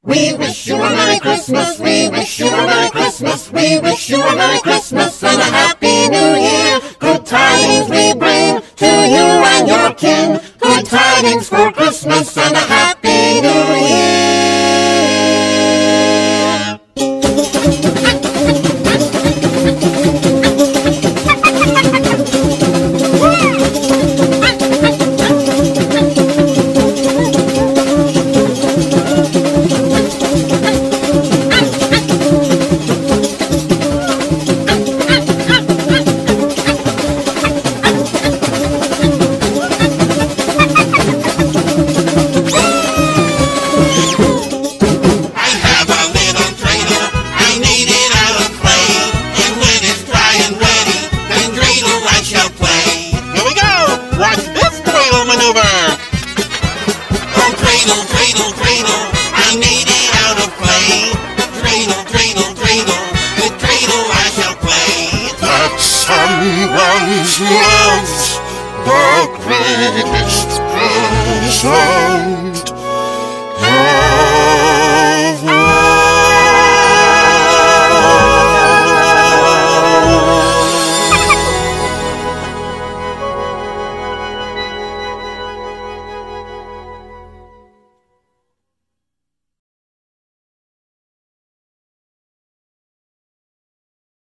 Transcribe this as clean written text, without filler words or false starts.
We wish you a Merry Christmas, we wish you a Merry Christmas, we wish you a Merry Christmas and a Happy New Year. Good tidings we bring to you and your kin. Good tidings for Christmas and a Happy New Year. Cradle, cradle, I made it out of clay. Cradle, cradle, cradle, with cradle I shall play. That someone loves the greatest